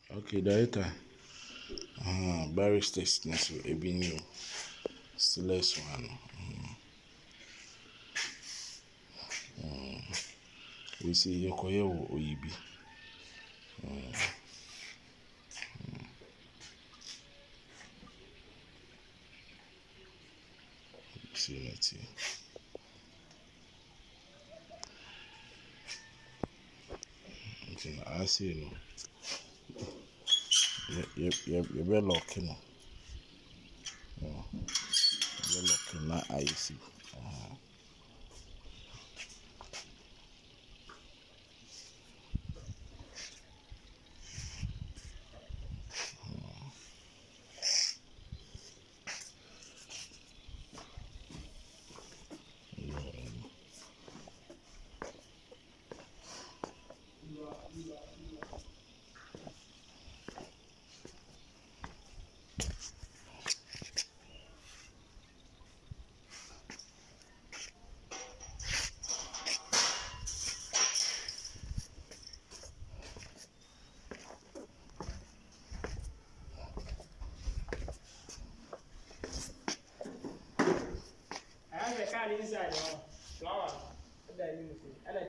Okay, director. Barristers so ebi new. Still less one. We see Yokoye Oyibi. See let's see. Okay, I see no. You be lucky no. You lucky na I see. I have a car inside. Flower.